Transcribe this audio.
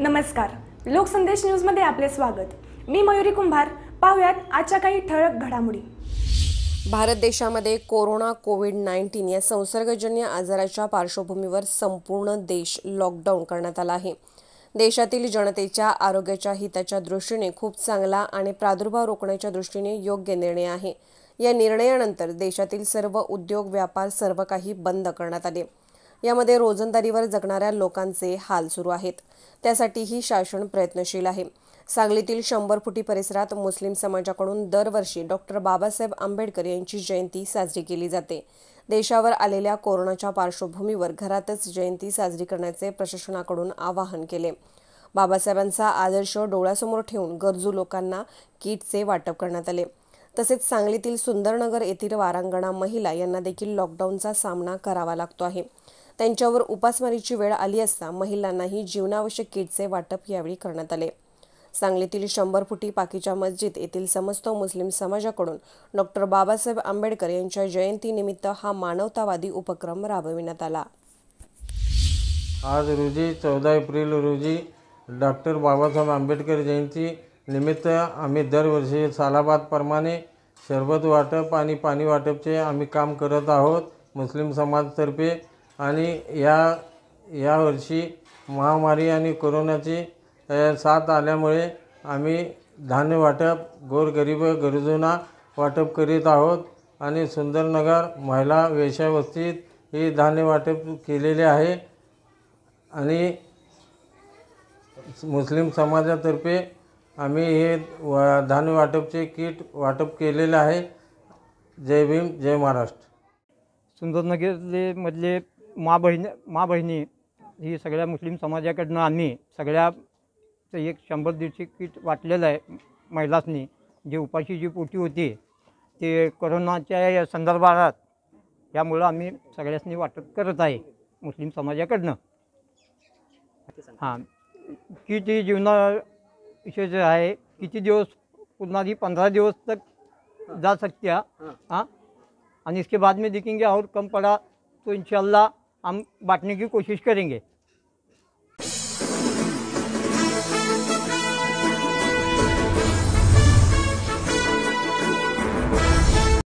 नमस्कार, लोकसंदेश न्यूजमध्ये आपले स्वागत। मी मयुरी कुंभार। पाहुयात आजच्या काही ठळक घडामोडी। भारत देशामध्ये कोरोना कोविड-19 या संसर्गजन्य आजाराच्या पार्श्वभूमीवर संपूर्ण देश लॉकडाऊन करण्यात आला आहे। देशातील जनतेच्या आरोग्याच्या हिताच्या दृष्टीने खूप चांगला आणि प्रादुर्भाव रोखण्याच्या दृष्टीने योग्य निर्णय आहे। या निर्णयानंतर देशातील सर्व उद्योग व्यापार सर्व काही बंद करण्यात आले। यामध्ये रोजंदारीवर जगणाऱ्या लोकांचे हाल सुरू आहेत। त्यासाठीही शासन प्रयत्नशील आहे। सांगलीतील 100 फुटी परिसरात मुस्लिम समाजाकडून दरवर्षी डॉक्टर बाबासाहेब आंबेडकर यांची जयंती साजरी केली जाते। देशावर आलेल्या कोरोनाच्या पार्श्वभूमीवर घरातच जयंती साजरी करण्याचे प्रशासनाकडून आवाहन केले। बाबासाहेबांचा आदर्श डोळ्यासमोर ठेवून गरजू लोकांना किटचे वाटप करण्यात आले। तसेच सांगलीतील सुंदरनगर येथील वारांगणा महिला यांना देखील लॉकडाऊनचा सामना करावा लागतो आहे। त्यांच्यावर उपासमारीची वेळ आली असता महिलांनाही जीवनावश्यक किटचे वाटप यावेळी करण्यात आले। सांगलीतील 100 फुटी पाकीच्या मस्जिद येथील समस्त मुस्लिम समाजाकडून डॉक्टर बाबासाहेब आंबेडकर यांच्या जयंतीनिमित्त हा मानवतावादी उपक्रम राबविण्यात आला। आज रोजी 14 एप्रिल रोजी डॉक्टर बाबासाहेब आंबेडकर जयंती निमित्त आम्ही दरवर्षी सालाबादप्रमाणे शरबत वाटप आणि पाणी वाटपचे आम्ही काम करत आहोत मुस्लिम समाजातर्फे। आणि या वर्षी महामारी आणि कोरोनाची साथ आल्यामुळे आम्ही धान्य वाटप गोरगरीब गरजूंना वाटप करीत आहोत। आणि सुंदरनगर महिला वेश्यावस्तीत ही धान्य वाटप केलेले आहे। आणि मुस्लिम समाजातर्फे आम्ही हे धान्य वाटपचे किट वाटप केलेले आहे। जय भीम, जय महाराष्ट्र। सुंदरनगर मधले माँ बहिणी ही सगळ्या मुस्लिम समाजाकडनं आम्ही सगळ्या एक 100-150 किट वाटलेलं आहे महिलांनी। जे उपाशी जी पोटी होती ते कोरोनाच्या संदर्भात यामुळं आम्ही सगळ्यांनी वाटप करत आहे मुस्लिम समाजाकडनं। हां, किती जीवनाविषयीचं आहे, किती दिवस पुन्हा 15 दिवस तक जा सकते हैं। हाँ, और इसके बाद में देखेंगे और कम पड़ा तो इंशाल्लाह हम बांटने की कोशिश करेंगे।